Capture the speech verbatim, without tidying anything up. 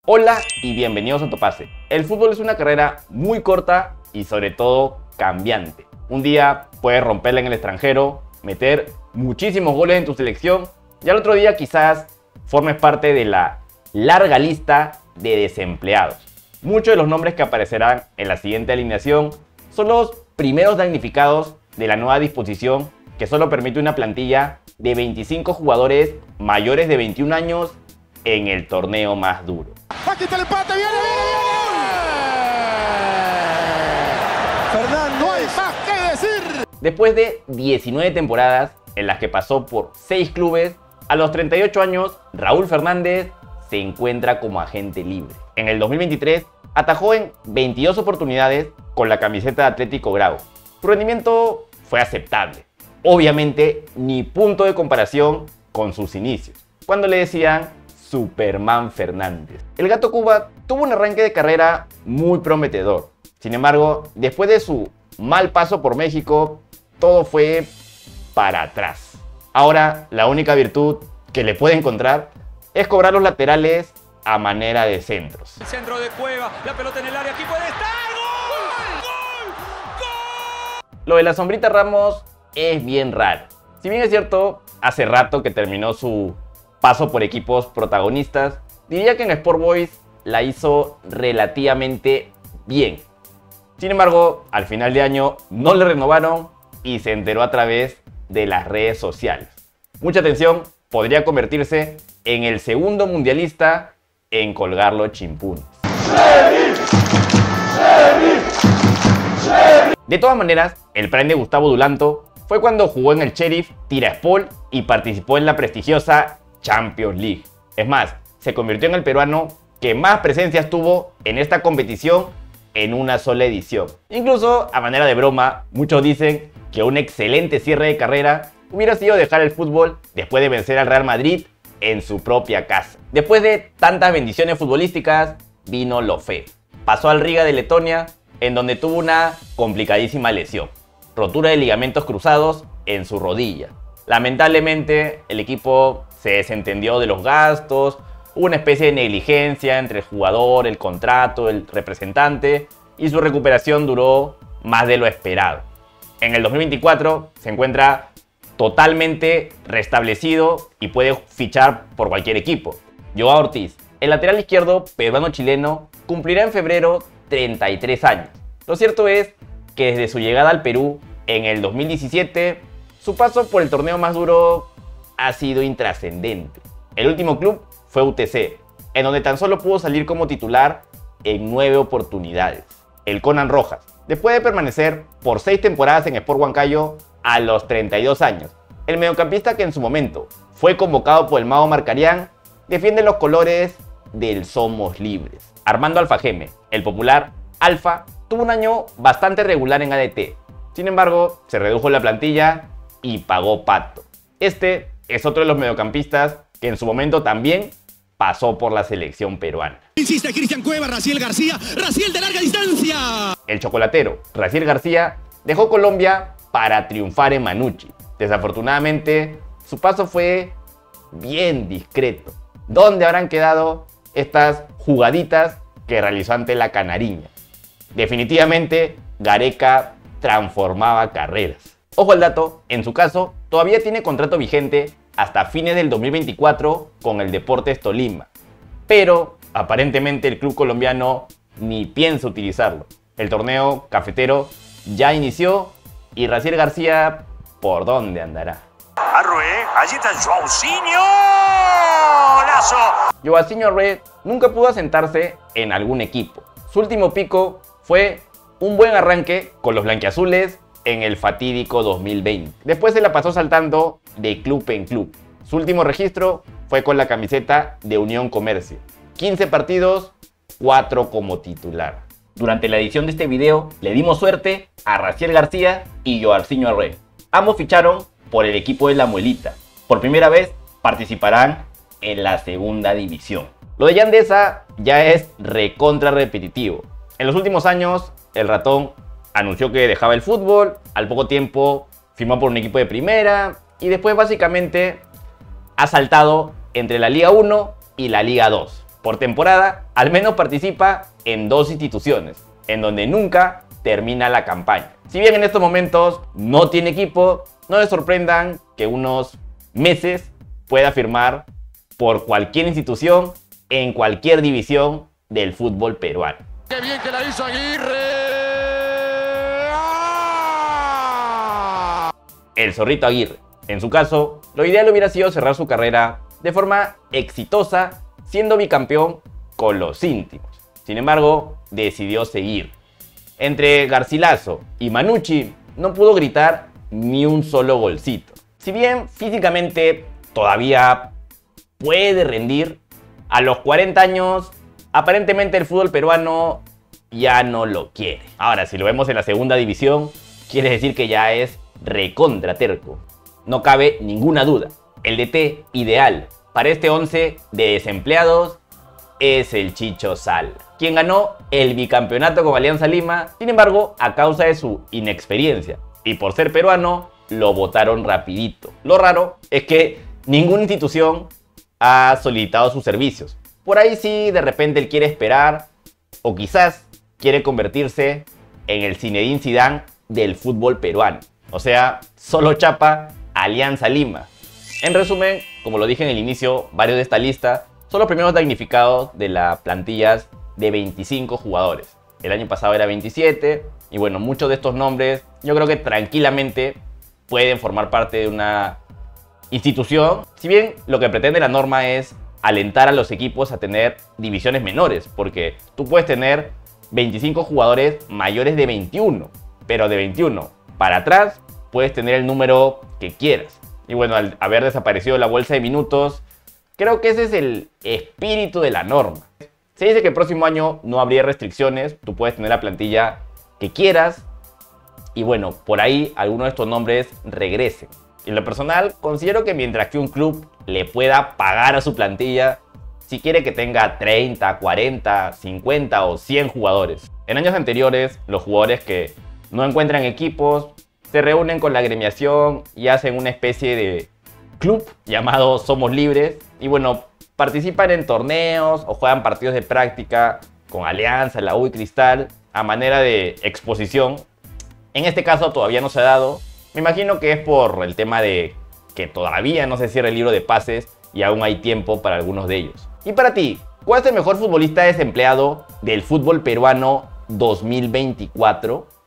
Hola y bienvenidos a Topase. El fútbol es una carrera muy corta y sobre todo cambiante. Un día puedes romperla en el extranjero, meter muchísimos goles en tu selección y al otro día quizás formes parte de la larga lista de desempleados. Muchos de los nombres que aparecerán en la siguiente alineación son los primeros damnificados de la nueva disposición que solo permite una plantilla de veinticinco jugadores mayores de veintiún años en el torneo más duro. Aquí está el empate, viene, viene, viene. Fernando, no hay más que decir. Después de diecinueve temporadas en las que pasó por seis clubes, a los treinta y ocho años, Raúl Fernández se encuentra como agente libre. En el dos mil veintitrés atajó en veintidós oportunidades con la camiseta de Atlético Grau. Su rendimiento fue aceptable. Obviamente, ni punto de comparación con sus inicios, cuando le decían Superman Fernández. El Gato Cuba tuvo un arranque de carrera muy prometedor. Sin embargo, después de su mal paso por México, todo fue para atrás. Ahora, la única virtud que le puede encontrar es cobrar los laterales a manera de centros. El centro de Cueva, la pelota en el área, aquí puede estar. ¡Gol! ¡Gol! ¡Gol! Lo de la Sombrita Ramos es bien raro. Si bien es cierto, hace rato que terminó su paso por equipos protagonistas, diría que en Sport Boys la hizo relativamente bien. Sin embargo, al final de año no le renovaron y se enteró a través de las redes sociales. Mucha atención, podría convertirse en el segundo mundialista en colgar los chimpunes. De todas maneras, el prime de Gustavo Dulanto fue cuando jugó en el Sheriff Tiraspol y participó en la prestigiosa Champions League. Es más, se convirtió en el peruano que más presencias tuvo en esta competición en una sola edición. Incluso, a manera de broma, muchos dicen que un excelente cierre de carrera hubiera sido dejar el fútbol después de vencer al Real Madrid en su propia casa. Después de tantas bendiciones futbolísticas, vino lo feo. Pasó al Riga de Letonia, en donde tuvo una complicadísima lesión. Rotura de ligamentos cruzados en su rodilla. Lamentablemente, el equipo se desentendió de los gastos, hubo una especie de negligencia entre el jugador, el contrato, el representante, y su recuperación duró más de lo esperado. En el dos mil veinticuatro se encuentra totalmente restablecido y puede fichar por cualquier equipo. Joao Ortiz, el lateral izquierdo peruano-chileno, cumplirá en febrero treinta y tres años. Lo cierto es que desde su llegada al Perú en el dos mil diecisiete, su paso por el torneo más duro ha sido intrascendente. El último club fue U T C, en donde tan solo pudo salir como titular en nueve oportunidades. El Conan Rojas, después de permanecer por seis temporadas en Sport Huancayo a los treinta y dos años. El mediocampista que en su momento fue convocado por el Mago Marcarián, defiende los colores del Somos Libres. Armando Alfajeme, el popular Alfa, tuvo un año bastante regular en A D T. Sin embargo, se redujo la plantilla y pagó pato. Este es otro de los mediocampistas que en su momento también pasó por la selección peruana. Insiste Cristian Cueva, Raciel García, Raciel de larga distancia. El chocolatero Raciel García dejó Colombia para triunfar en Manucci. Desafortunadamente, su paso fue bien discreto. ¿Dónde habrán quedado estas jugaditas que realizó ante la Canariña? Definitivamente, Gareca transformaba carreras. Ojo al dato, en su caso, todavía tiene contrato vigente hasta fines del dos mil veinticuatro con el Deportes Tolima. Pero, aparentemente, el club colombiano ni piensa utilizarlo. El torneo cafetero ya inició y Raciel García, ¿por dónde andará? Arrué, allí está Joaozinho. ¡Lazo! Joaozinho Arrué nunca pudo asentarse en algún equipo. Su último pico fue un buen arranque con los blanquiazules en el fatídico dos mil veinte. Después se la pasó saltando de club en club. Su último registro fue con la camiseta de Unión Comercio. quince partidos, cuatro como titular. Durante la edición de este video le dimos suerte a Raciel García y Joaozinho Arrué. Ambos ficharon por el equipo de La Muelita. Por primera vez participarán en la segunda división. Lo de Yandesa ya es recontra repetitivo. En los últimos años, el ratón anunció que dejaba el fútbol, al poco tiempo firmó por un equipo de primera y después básicamente ha saltado entre la Liga uno y la Liga dos. por temporada, al menos participa en dos instituciones, en donde nunca termina la campaña. Si bien en estos momentos no tiene equipo, no les sorprendan que unos meses pueda firmar por cualquier institución en cualquier división del fútbol peruano. ¡Qué bien que la hizo Aguirre! El Zorrito Aguirre. En su caso, lo ideal hubiera sido cerrar su carrera de forma exitosa, siendo bicampeón con los íntimos. Sin embargo, decidió seguir. Entre Garcilaso y Manucci no pudo gritar ni un solo golcito. Si bien físicamente todavía puede rendir, a los cuarenta años aparentemente el fútbol peruano ya no lo quiere. Ahora, si lo vemos en la segunda división, quiere decir que ya es recontra terco. No cabe ninguna duda, el D T ideal para este once de desempleados es el Chicho Sala, quien ganó el bicampeonato con Alianza Lima. Sin embargo, a causa de su inexperiencia y por ser peruano, lo votaron rapidito. Lo raro es que ninguna institución ha solicitado sus servicios. Por ahí sí, de repente él quiere esperar, o quizás quiere convertirse en el Zinedine Zidane del fútbol peruano. O sea, solo chapa Alianza Lima. En resumen, como lo dije en el inicio, varios de esta lista son los primeros damnificados de las plantillas de veinticinco jugadores. El año pasado era veintisiete, y bueno, muchos de estos nombres yo creo que tranquilamente pueden formar parte de una institución. Si bien lo que pretende la norma es alentar a los equipos a tener divisiones menores, porque tú puedes tener veinticinco jugadores mayores de veintiuno, pero de veintiuno para atrás puedes tener el número que quieras. Y bueno, al haber desaparecido la bolsa de minutos, creo que ese es el espíritu de la norma. Se dice que el próximo año no habría restricciones, tú puedes tener la plantilla que quieras, y bueno, por ahí algunos de estos nombres regresen. En lo personal, considero que mientras que un club le pueda pagar a su plantilla, si quiere que tenga treinta, cuarenta, cincuenta o cien jugadores. En años anteriores, los jugadores que no encuentran equipos se reúnen con la agremiación y hacen una especie de club llamado Somos Libres. Y bueno, participan en torneos o juegan partidos de práctica con Alianza, la U y Cristal a manera de exposición. En este caso todavía no se ha dado. Me imagino que es por el tema de que todavía no se cierra el libro de pases y aún hay tiempo para algunos de ellos. Y para ti, ¿cuál es el mejor futbolista desempleado del fútbol peruano dos mil veinticuatro?